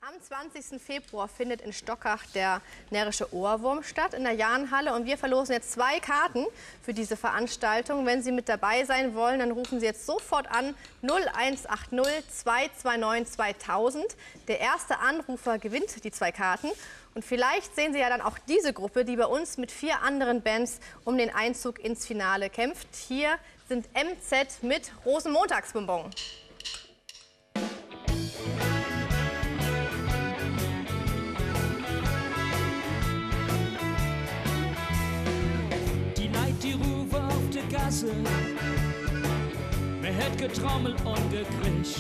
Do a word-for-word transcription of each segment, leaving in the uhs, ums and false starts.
Am zwanzigsten Februar findet in Stockach der Närrische Ohrwurm statt in der Jahnhalle und wir verlosen jetzt zwei Karten für diese Veranstaltung. Wenn Sie mit dabei sein wollen, dann rufen Sie jetzt sofort an null eins acht null zwei zwei neun zweitausend. Der erste Anrufer gewinnt die zwei Karten und vielleicht sehen Sie ja dann auch diese Gruppe, die bei uns mit vier anderen Bands um den Einzug ins Finale kämpft. Hier sind M Z mit Rosenmontagsbonbon. Die Rufe auf der Gasse, mir hätt getrommelt und gekriegt.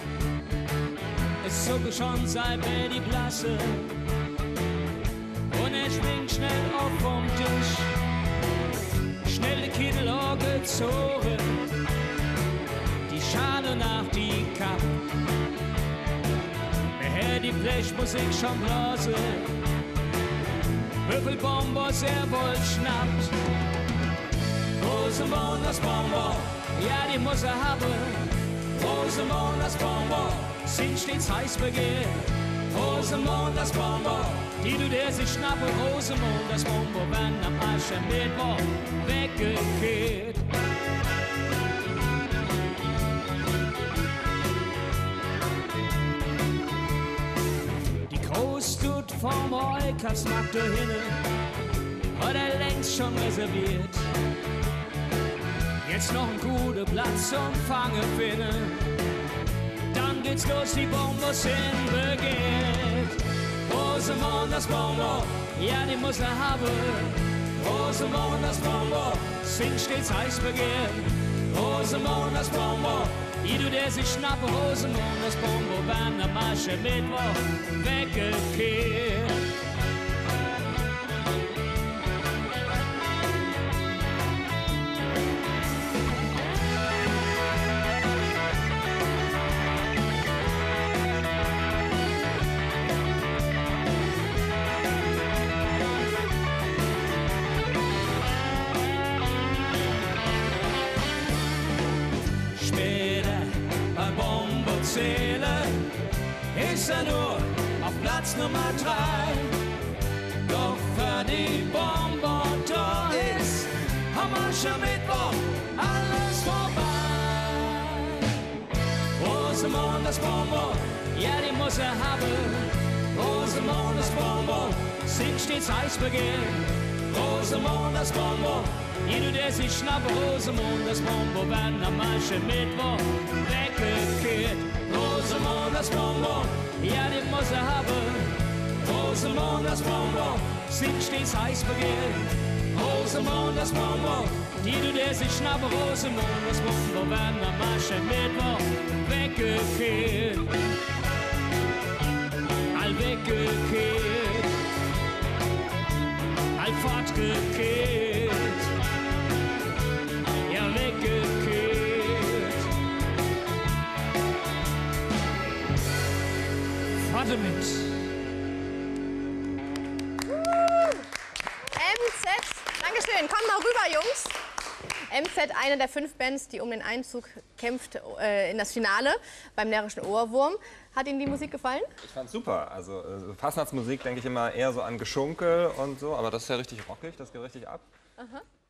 Es zucke schon sei bei die Blasse und er springt schnell auf vom Tisch. Schnell die Kittel auch gezogen, die Schale nach die Kapp. Mir hätt die Blechmusik schon blase, Würfelbombos er wohl schnappt. Rosenmontagsbonbon, ja die muss er haben. Rosenmontagsbonbon, sind stets heiß begehrt. Rosenmontagsbonbon, die du dir sich schnappe. Rosenmontagsbonbon, wenn am Aschermittwoch weggekehrt. Die Groß tut vom Eukampfsmarkt dahinne, hat er längst schon reserviert. Jetzt noch ein guter Platz zum Fangen finden. Dann geht's los, die Bonbons sind begehrt. Rosenmontagsbonbon, ja die muss er haben. Rosenmontagsbonbon, sind stets heiß begehrt. Rosenmontagsbonbon, die du dir sich schnappe. Rosenmontagsbonbon, wenn der Aschermittwoch weggekehrt. Ist er nur auf Platz Nummer drei. Doch für die Bonbon da ist am Aschermittwoch alles vorbei. Rosenmontagsbonbon, ja die muss er haben. Rosenmontagsbonbon, sind stets heiß begehrt. Rosenmontagsbonbon, die du dir sich schnappe. Rosenmontagsbonbon, wenn am Aschermittwoch weggekehrt. Rosenmontagsbonbon, ja die muss er haben. Rosenmontagsbonbon, sind stets heiß begehrt. Rosenmontagsbonbon, die du dir sich schnappe. Rosenmontagsbonbon, wenn am Aschermittwoch weggekehrt. All weggekehrt, all fortgekehrt, ja weggekehrt. Warte mit. M Z, Dankeschön. Komm mal rüber, Jungs. M Z, eine der fünf Bands, die um den Einzug kämpft äh, in das Finale beim Närrischen Ohrwurm. Hat Ihnen die Musik gefallen? Ich fand's super. Also äh, Fastnachtsmusik denke ich immer eher so an Geschunkel und so, aber das ist ja richtig rockig, das geht richtig ab. Aha.